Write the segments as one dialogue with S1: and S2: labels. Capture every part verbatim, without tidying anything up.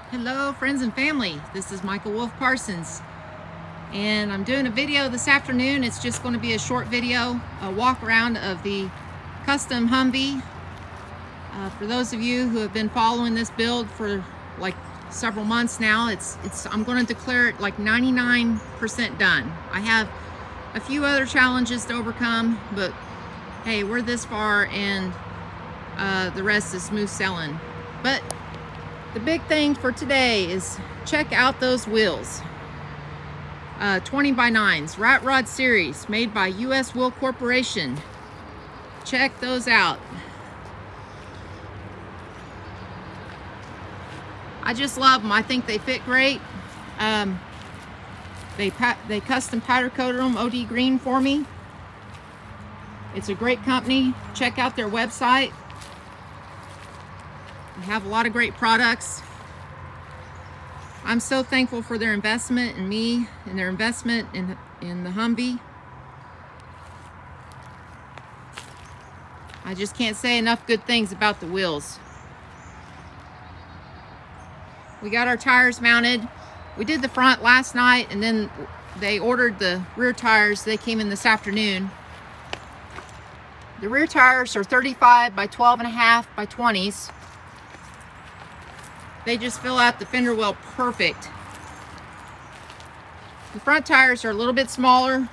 S1: Hello friends and family, this is Michael Wolf Parsons and I'm doing a video this afternoon. It's just going to be a short video, a walk around of the custom Humvee. Uh, for those of you who have been following this build for like several months now, it's it's I'm going to declare it like ninety-nine percent done. I have a few other challenges to overcome, but hey, we're this far and uh, the rest is smooth sailing. But the big thing for today is check out those wheels. Uh, twenty by nines, Rat Rod Series, made by U S Wheel Corporation. Check those out. I just love them. I think they fit great. Um, they, they custom powder coated them O D green for me. It's a great company. Check out their website. They have a lot of great products. I'm so thankful for their investment in me and their investment in, in the Humvee. I just can't say enough good things about the wheels. We got our tires mounted. We did the front last night and then they ordered the rear tires. They came in this afternoon. The rear tires are thirty-five by twelve and a half by twenties. They just fill out the fender well perfect. The front tires are a little bit smaller.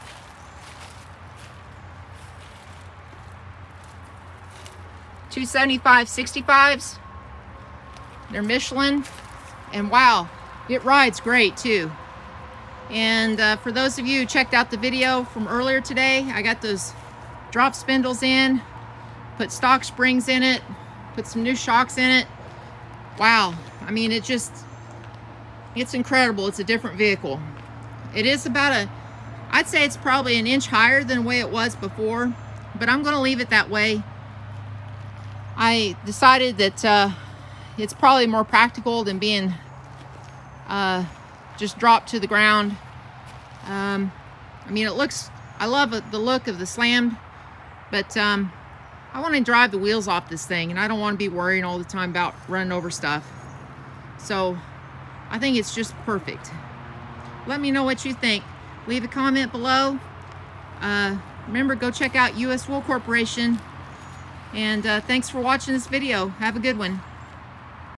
S1: two seventy-five sixty-fives. They're Michelin. And wow, it rides great too. And uh, for those of you who checked out the video from earlier today, I got those drop spindles in, put stock springs in it, put some new shocks in it. Wow, I mean, it just, it's incredible. It's a different vehicle. It is about a, I'd say it's probably an inch higher than the way it was before, but I'm going to leave it that way. I decided that uh, it's probably more practical than being uh, just dropped to the ground. Um, I mean, it looks, I love the look of the slammed, but um, I want to drive the wheels off this thing, and I don't want to be worrying all the time about running over stuff. So I think it's just perfect. Let me know what you think. Leave a comment below. Uh, remember, go check out U S Wheel Corporation. And uh, thanks for watching this video. Have a good one.